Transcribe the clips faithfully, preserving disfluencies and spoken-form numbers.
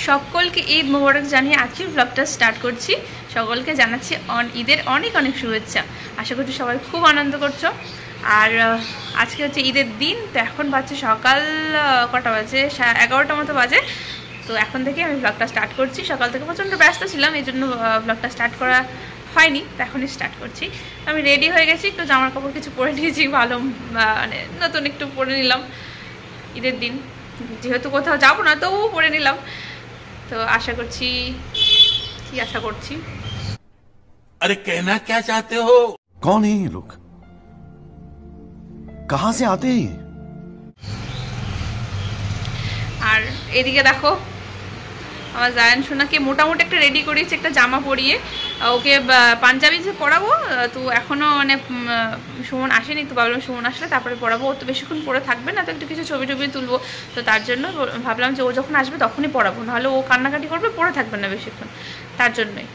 সকলকে ঈদ মোবারক জানিয়ে আজকের ব্লগটা স্টার্ট করছি। সকলকে জানাচ্ছি ঈদের অনেক অনেক শুভেচ্ছা। আশা করছি সবাই খুব আনন্দ করছো। আর আজকে হচ্ছে ঈদের দিন, তো এখন বাজছে সকাল কটা বাজে, এগারোটা মতো বাজে। তো এখন থেকে আমি ব্লগটা স্টার্ট করছি। সকাল থেকে প্রচণ্ড ব্যস্ত ছিলাম, এই জন্য ব্লগটা স্টার্ট করা হয়নি, তো এখনই স্টার্ট করছি। আমি রেডি হয়ে গেছি, একটু জামার কাপড় কিছু পরে নিয়েছি, ভালো মানে নতুন একটু পরে নিলাম। ঈদের দিন যেহেতু কোথাও যাবো না, তবুও পরে নিলাম। তো আশা করছি, কি আশা করছি, আরে कहना क्या चाहते हो? कौन है ये लोग? कहां से आते हैं? আর এদিকে দেখো আমার জায়ান সোনাকে মোটামুটি একটা রেডি করিয়েছে, একটা জামা পরিয়ে। ওকে পাঞ্জাবি যে পরাবো, তো এখনও মানে সুমন আসেনি, তো ভাবলাম সুমন আসলে তারপরে পরাবো। ও তো বেশিক্ষণ পরে থাকবে না, তো একটু কিছু ছবি টবি তুলবো। তো তার জন্য ভাবলাম যে ও যখন আসবে তখনই পরাবো, নাহলে ও কান্নাকাটি করবে, পরে থাকবে না বেশিক্ষণ, তার জন্যই।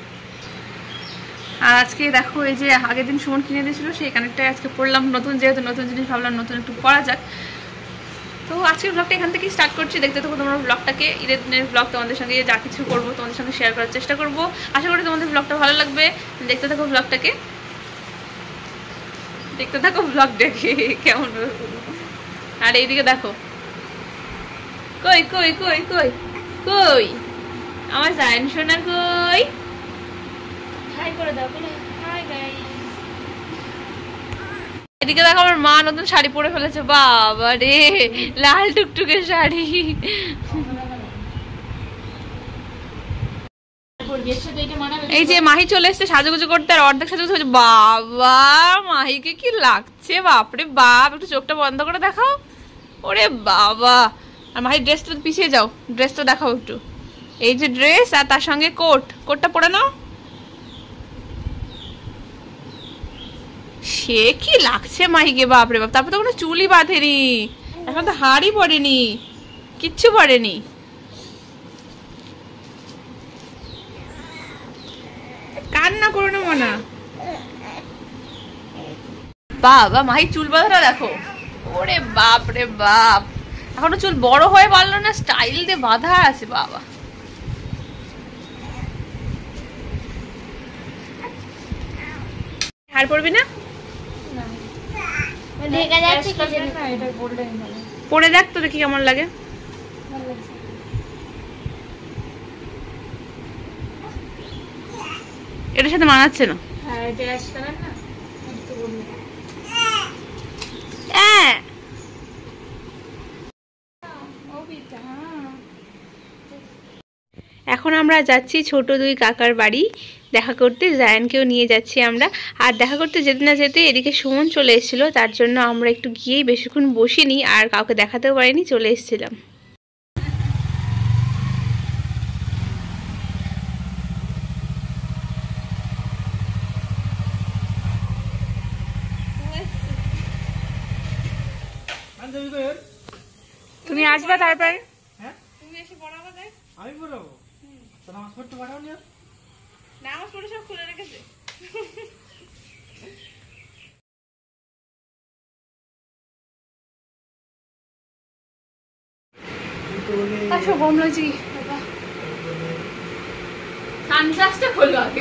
আর আজকে দেখো এই যে আগের দিন সুমন কিনে দিয়েছিল সেই কানেরটাই আজকে পরলাম, নতুন যেহেতু নতুন জিনিস ভাবলাম নতুন একটু পরা যাক। তো আজকের ব্লগটা এখান থেকেই স্টার্ট করছি। দেখতে থাকো তোমরা ব্লগটাকে। ঈদের দিনের ব্লগ তোমাদের সঙ্গে যা কিছু করবো তোমাদের সঙ্গে শেয়ার করার চেষ্টা করবো। আশা করি তোমাদের ব্লগটা ভালো লাগবে। দেখতে থাকো ব্লগটাকে, দেখতে থাকো ব্লগটাকে কেমন। আর এইদিকে দেখো, কই কই কই কই কই আমার জায়ান সোনা কই, হাই করে দাও। Hi guys. এদিকে দেখো আমার মা নতুন শাড়ি পরে ফেলেছে, বাবা রে, লাল টুকটুকে শাড়ি। এই যে মাহি চলে এসছে সাজুগুজু করতে, আর অর্ধেক সাজুগুজু হয়েছে। বাবা মাহিকে কি লাগছে, বাপরে বাপ, একটু চোখটা বন্ধ করে দেখাও। ওরে বাবা, আর মাহির ড্রেসটা পিছিয়ে যাও, ড্রেসটা দেখাও একটু। এই যে ড্রেস, আর তার সঙ্গে কোট, কোটটা পরে নাও। সে কি লাগছে মাহিকে, বাপরে বাপ। তারপর তো কোনো চুলই বাঁধেনি, এখন তো হাড়ই পড়েনি, কিচ্ছু পড়েনি। কান্না করো না মনা। বাবা মাহি চুল বাঁধাটা দেখো, ওরে বাপ রে বাপ, এখনো চুল বড় হয়ে পারলো না, স্টাইল দিয়ে বাঁধা আছে। বাবা হার পড়বি না, পরে দেখ তো দেখি কেমন লাগে। এটার সাথে মানাচ্ছে না। এখন আমরা যাচ্ছি ছোট দুই কাকার বাড়ি দেখা করতে, জায়ানকেও নিয়ে যাচ্ছি আমরা। আর দেখা করতে যেতে না যেতে এদিকে সুমন চলে এসেছিলো, তার জন্য আমরা একটু গিয়েই বেশিক্ষণ বসিনি, আর কাউকে দেখাতেও পারিনি, চলে এসেছিলাম। তুমি আসবা তারপরে? হ্যাঁ তুমি এসে পড়াবা, তাই আমি পড়াবো। তো নামাজ পড়তে পারাও না? নামাজ পড়ে সব খুলে রেখেছে। আসো গরম লাগছে কি, সানগ্লাসটা খোলো আগে।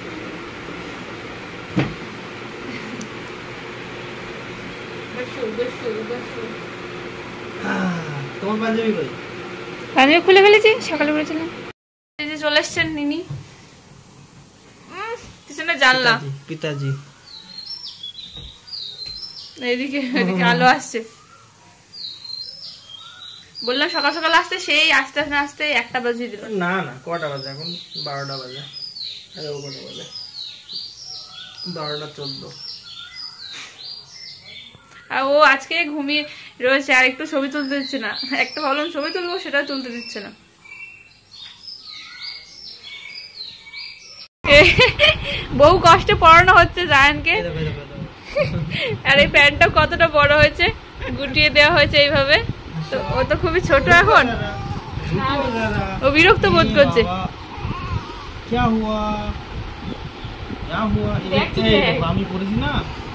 তোমার পাঞ্জাবি কই? পাঞ্জাবি খুলে ফেলেছি, সকালে বলেছিলাম। এই যে চলে এসছেন নিনি, পিছনে জানলা পিতাজি। এইদিকে এদিকে আলো আসছে। বললাম সকাল সকাল আসতে, সেই আসতে আসতে আসতে একটা বাজিয়ে দিল। না না কটা বাজে এখন? বারোটা বাজে। আরে ও কটা বাজে? বারোটা চোদ্দ। আর ও আজকে ঘুমিয়ে রয়েছে, আর একটু ছবি তুলতে দিচ্ছে না। একটা ভাবলাম ছবি তুলবো, সেটা তুলতে দিচ্ছে না। বহু কষ্টে পড়ানো হচ্ছে জায়ানকে। আর এই প্যান্টটা কতটা বড় হয়েছে, গুটিয়ে দেওয়া হয়েছে এইভাবে। তো ও তো খুবই ছোট এখন, ও বিরক্ত বোধ করছে। আমি পড়েছি না,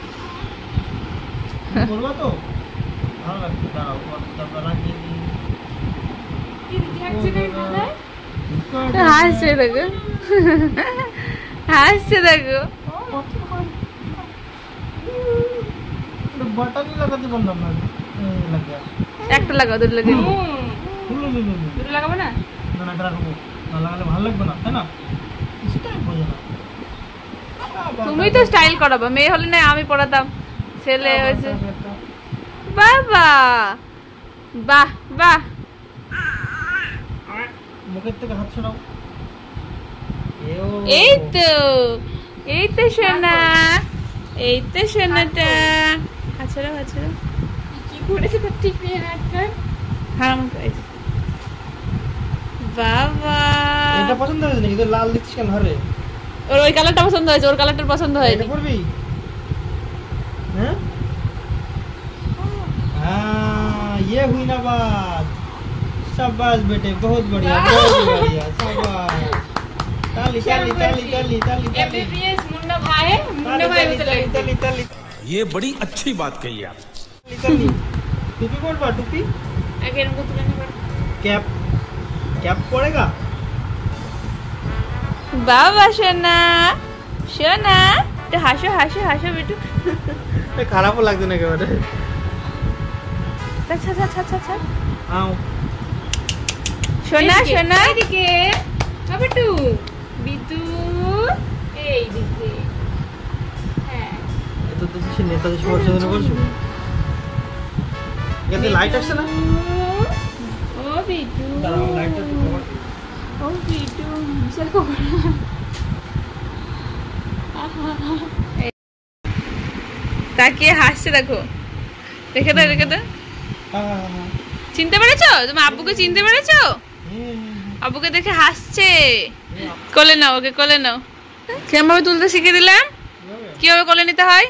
করবো তো ভালো লাগছে। দাঁড়াও, লাগিয়ে দিই। হাসছে দেখো, হাসছে দেখো। বাটানি লাগাতে বললাম না, একটা লাগাও, দুটো লাগাও। দুটো লাগাবো না, না না লাগাবো না, লাগালে ভালো লাগবে না, তাই না? স্টাইল বোঝে না। তুমি তো স্টাইল করাবা, মেয়ে হলে না আমি পড়াতাম, ছেলে হয়েছে। বাবা বাহ বাহ, মুখের থেকে হাত ছড়াও। এই তো, এই তো সোনা, এই তো সোনাটা। আচ্ছা আচ্ছা, কি করেছে তো ঠিক নেই হাতটা। হ্যাঁ বাবা, এটা পছন্দ হয়েছে নাকি? তো লাল দিচ্ছিস কেন হারে? ওর ওই কালারটা পছন্দ হয়েছে, ওর কালারটা পছন্দ হয়নি। এটা করবি? হ্যাঁ हाँ, ये हुई ना बात। शाबाश बेटे, बहुत बढ़िया, बहुत बढ़िया, शाबाश। ताली ताली ताली ताली ताली एमबीबीएस मुन्ना भाई है, मुन्ना भाई होते लगे। ताली ताली ये बड़ी अच्छी बात कही आप। ताली। टोपी बोल बा, टोपी आगे इनको तुलना कर। कैप, कैप पड़ेगा। बाबा सोना, सोना तो हासो हासो हासो बेटू। খারাপ লাগছে না একেবারে। আচ্ছা আচ্ছা আচ্ছা আচ্ছা, आओ সোনা সোনা এদিকে আ বেটু, বিটু এই দিকে। হ্যাঁ এত তো সে নেতাজি সুভাষ চন্দ্র বলছো। এতে লাইট আসছে না? ও বিটু, দাঁড়াও, লাইটটা একটু কমাও। ও বিটু চল কো। তাকিয়ে হাসছে দেখো, দেখে দাও দেখে দাও। চিনতে পেরেছো তুমি আব্বুকে? চিনতে পেরেছো? আব্বুকে দেখে হাসছে। কোলে নাও ওকে, কোলে নাও। কেমন ভাবে তুলতে শিখে দিলাম, কিভাবে কোলে নিতে হয়।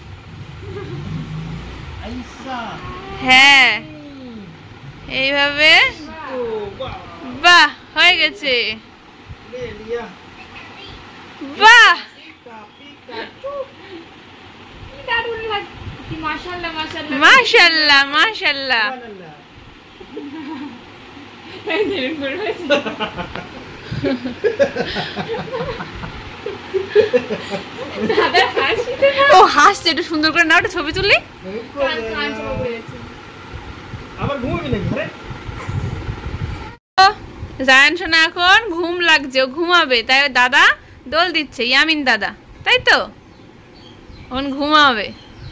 হ্যাঁ এইভাবে, বাহ হয়ে গেছে, বাহ মাশাআল্লাহ মাশাআল্লাহ। ও হাসছে, একটু সুন্দর করে নাও, একটা ছবি তুললি। আবার ঘুমাবি নাকি? জায়ান সোনা এখন ঘুম লাগছে, ও ঘুমাবে, তাই দাদা দোল দিচ্ছে, ইয়ামিন দাদা, তাই তো এখন ঘুমাবে।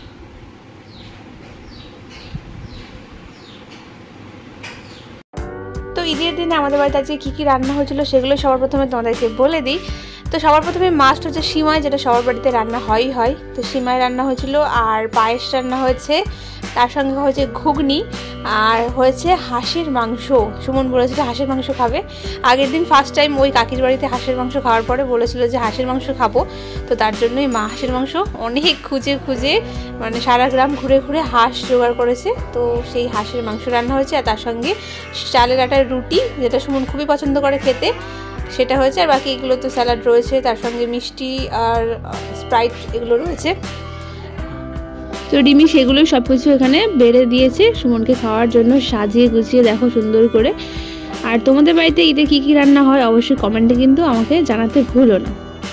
তো ঈদের দিনে আমাদের বাড়িতে আজকে কী কী রান্না হয়েছিল সেগুলো সবার প্রথমে তোমাদেরকে বলে দিই। তো সবার প্রথমে মাস্ট হচ্ছে সিমাই, যেটা সবার বাড়িতে রান্না হয়ই হয়। তো সিমাই রান্না হয়েছিল, আর পায়েস রান্না হয়েছে, তার সঙ্গে হয়েছে ঘুগনি, আর হয়েছে হাঁসের মাংস। সুমন বলেছিল হাঁসের মাংস খাবে। আগের দিন ফার্স্ট টাইম ওই কাকির বাড়িতে হাঁসের মাংস খাওয়ার পরে বলেছিল যে হাঁসের মাংস খাবো, তো তার জন্যই মা হাঁসের মাংস অনেক খুঁজে খুঁজে মানে সারা গ্রাম ঘুরে ঘুরে হাঁস জোগাড় করেছে। তো সেই হাঁসের মাংস রান্না হয়েছে, আর তার সঙ্গে চালের আটার রুটি, যেটা সুমন খুবই পছন্দ করে খেতে, সেটা হয়েছে। আর বাকি এগুলো তো স্যালাড রয়েছে, তার সঙ্গে মিষ্টি আর স্প্রাইট এগুলো রয়েছে। তো ডিমি সেগুলোই সব কিছু এখানে বেড়ে দিয়েছে সুমনকে খাওয়ার জন্য, সাজিয়ে গুছিয়ে দেখো সুন্দর করে। আর তোমাদের বাড়িতে ঈদে কী কী রান্না হয় অবশ্যই কমেন্টে কিন্তু আমাকে জানাতে ভুলো না।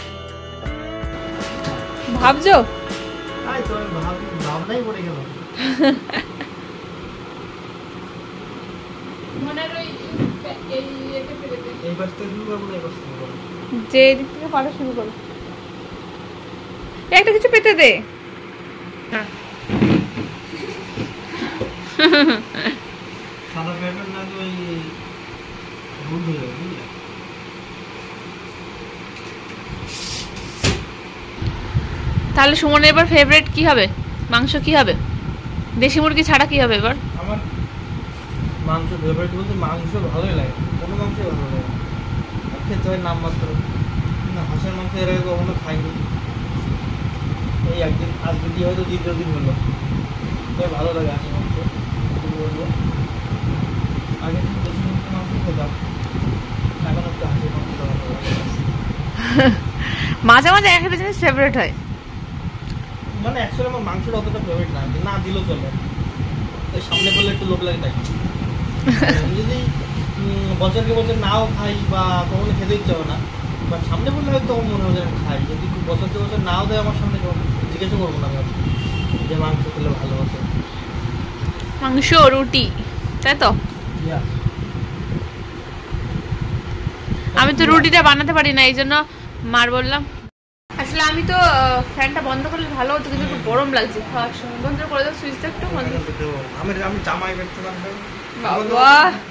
ভাবছো যে দিক থেকে পাঠা শুরু করো, একটা কিছু পেতে দে। তাহলে সুমনের এবার ফেভারিট কি হবে? মাংস কি হবে? দেশি মুরগি ছাড়া কি হবে এবার? আমার মাংস ফেভারিট বলতে মাংস ভালোই লাগে, কোনো মাংস ভালো লাগে, খেতে হয় নাম মাত্র। না হাঁসের মাংস এর আগে কখনো খাইনি, এই একদিন আজকে দিয়ে হয়তো দ্বিতীয় দিন হলো। ভালো লাগে হাঁসের মাংস, বলবো আগে দেশি মুরগির মাংস খেতাম, এখন একটু হাঁসের মাংস ভালো লাগে। মাঝে মাঝে একটা জিনিস ফেভারিট হয়, মানে অ্যাকচুয়ালি আমার মাংসটা অতটা ফেভারিট না, না দিলেও চলে, সামনে বললে একটু লোভ লাগে তাই। যদি বছরকে বছর নাও খাই বা কখনো খেতে ইচ্ছে হবে না, বা সামনে বললে হয়তো তখন মনে হয় খাই। যদি বছরকে বছর নাও দেয় আমার সামনে, জিজ্ঞাসা করবো না আমি যে মাংস খেলে ভালো হতো। মাংস রুটি, তাই তো? আমি তো রুটিটা বানাতে পারি না, এই জন্য মার বললাম। আসলে আমি তো ফ্যানটা বন্ধ করলে ভালো হতো, কিন্তু একটু গরম লাগছে খাওয়ার সময়। বন্ধ করে দাও সুইচটা একটু বন্ধ। আমি আমি জামাই ব্যক্তি মানুষ। বাবা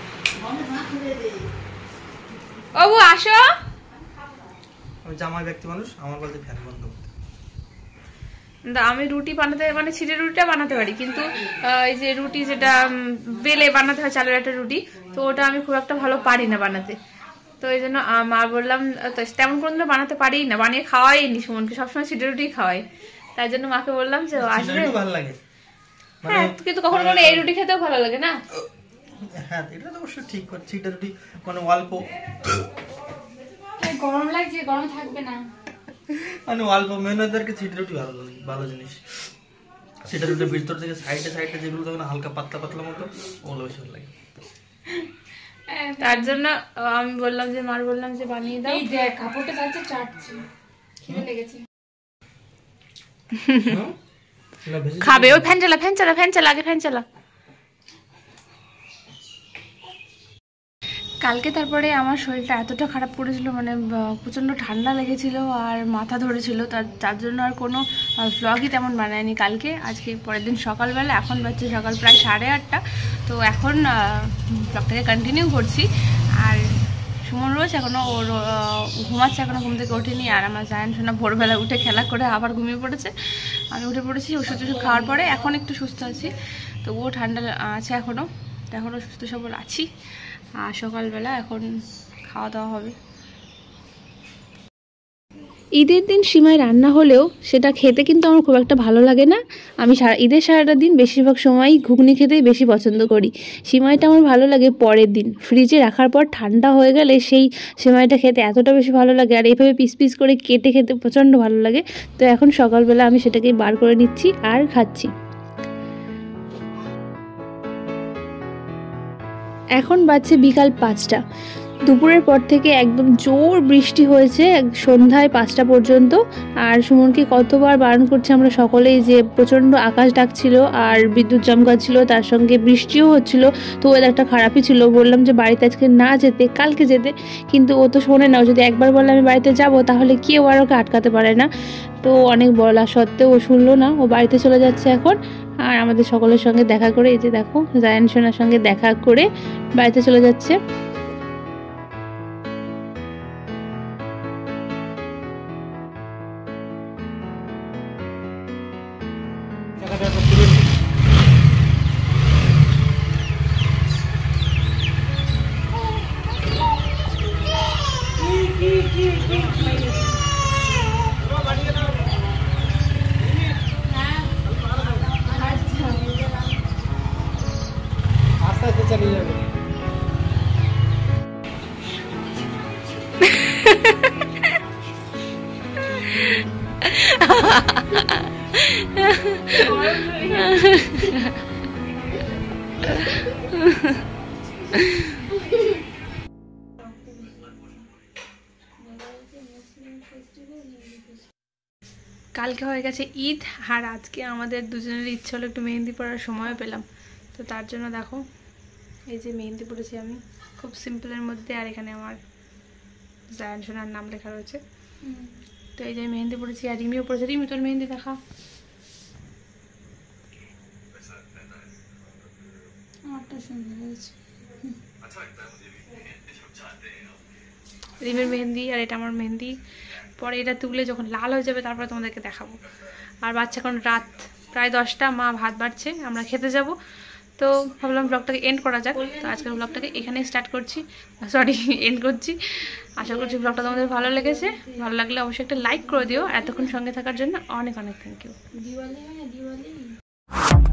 বাবু আসো। আমি জামাই ব্যক্তি মানুষ, আমার বলতে ফ্যান বন্ধ করতে। আমি রুটি বানাতে মানে ছিটে রুটিটা বানাতে পারি, কিন্তু এই যে রুটি যেটা বেলে বানাতে হয় চালের একটা রুটি, তো ওটা আমি খুব একটা ভালো পারি না বানাতে। তো এই জন্য মা বললাম, তেমন কোনো বানাতে পারি না, বানিয়ে খাওয়াই নি সুমনকে, সবসময় ছিটে রুটি খাওয়াই। তাই জন্য মাকে বললাম যে আসবে। ভালো লাগে হ্যাঁ, কিন্তু কখনো কখনো এই রুটি খেতেও ভালো লাগে না? হ্যাঁ, এটা তো অবশ্যই ঠিক। ছিটে রুটি মানে অল্প গরম লাগছে, গরম থাকবে না মানে অল্প মেহনতদারকে ছিটে রুটি ভালো লাগে, ভালো জিনিস। ছিটে রুটির ভিতর থেকে সাইডে সাইডে যেগুলো থাকে না হালকা পাতলা পাতলা মতো, ওগুলো বেশি ভালো লাগে। তার জন্য আমি বললাম যে মার বললাম যে বানিয়ে দাও। এই দেখ কাপড়টা যাচ্ছে চাটছে, খিদে লেগেছে। খাবে ওই ফ্যান চালা, ফ্যান চালা, ফ্যান চালা, আগে ফ্যান চালা। কালকে তারপরে আমার শরীরটা এতটা খারাপ করেছিল, মানে প্রচণ্ড ঠান্ডা লেগেছিল আর মাথা ধরেছিল, তার তার জন্য আর কোনো ভ্লগই তেমন বানায়নি কালকে। আজকে পরের দিন সকালবেলা, এখন বাজছে সকাল প্রায় সাড়ে আটটা, তো এখন ভ্লগটাকে কন্টিনিউ করছি। আর সুমন রোজ এখনও ওর ঘুমাচ্ছে, এখনও ঘুম থেকে ওঠেনি। আর আমার জায়ান সোনা ভোরবেলা উঠে খেলা করে আবার ঘুমিয়ে পড়েছে। আমি উঠে পড়েছি ওষুধ টষুধ খাওয়ার পরে, এখন একটু সুস্থ আছি। তো ও ঠান্ডা আছে এখনও, এখনও সুস্থ সবল আছি। আর সকালবেলা এখন খাওয়া দাওয়া হবে। ঈদের দিন সিমাই রান্না হলেও সেটা খেতে কিন্তু আমার খুব একটা ভালো লাগে না। আমি সারা ঈদের সারাটা দিন বেশিরভাগ সময়ই ঘুগনি খেতেই বেশি পছন্দ করি। সিমাইটা আমার ভালো লাগে পরের দিন, ফ্রিজে রাখার পর ঠান্ডা হয়ে গেলে সেই সিমাইটা খেতে এতটা বেশি ভালো লাগে, আর এইভাবে পিস পিস করে কেটে খেতে প্রচণ্ড ভালো লাগে। তো এখন সকালবেলা আমি সেটাকেই বার করে নিচ্ছি আর খাচ্ছি। এখন বাজছে বিকাল পাঁচটা। দুপুরের পর থেকে একদম জোর বৃষ্টি হয়েছে সন্ধ্যায় পাঁচটা পর্যন্ত। আর সুমনকে কতবার বারণ করছে আমরা সকলেই যে প্রচণ্ড আকাশ ডাকছিল আর বিদ্যুৎ চমকাচ্ছিল, তার সঙ্গে বৃষ্টিও হচ্ছিল। তো ওয়েদারটা খারাপই ছিল, বললাম যে বাড়িতে আজকে না যেতে, কালকে যেতে, কিন্তু ও তো শোনে না। যদি একবার বললে আমি বাড়িতে যাব তাহলে কেউ আর ওকে আটকাতে পারে না। তো অনেক বলা সত্ত্বেও ও শুনলো না, ও বাড়িতে চলে যাচ্ছে এখন। আর আমাদের সকলের সঙ্গে দেখা করে, এই যে দেখো জায়ান সোনার সঙ্গে দেখা করে বাড়িতে চলে যাচ্ছে। আস্তে আস্তে চালিয়ে যাবে। কালকে হয়ে গেছে ঈদ, আর আজকে আমাদের দুজনের ইচ্ছে হলো একটু মেহেন্দি পড়ার সময় পেলাম। তো তার জন্য দেখো এই যে মেহেন্দি পড়েছি আমি, খুব সিম্পলের মধ্যে। আর এখানে আমার জায়ান সোনার নাম লেখা রয়েছে। তো এই যে মেহেন্দি পড়েছি, আর রিমিও পড়েছে। রিমি তোর মেহেন্দি দেখা। রিমির মেহেন্দি আর এটা আমার মেহেন্দি। পরে এটা তুলে যখন লাল হয়ে যাবে তারপরে তোমাদেরকে দেখাবো। আর বাচ্চা এখন রাত প্রায় দশটা, মা ভাত বাড়ছে, আমরা খেতে যাব। তো ভাবলাম ব্লগটাকে এন্ড করা যাক। তো আজকের ব্লগটাকে এখানেই স্টার্ট করছি, সরি এন্ড করছি। আশা করছি ব্লগটা তোমাদের ভালো লেগেছে। ভালো লাগলে অবশ্যই একটা লাইক করে দিও। এতক্ষণ সঙ্গে থাকার জন্য অনেক অনেক থ্যাংক ইউ।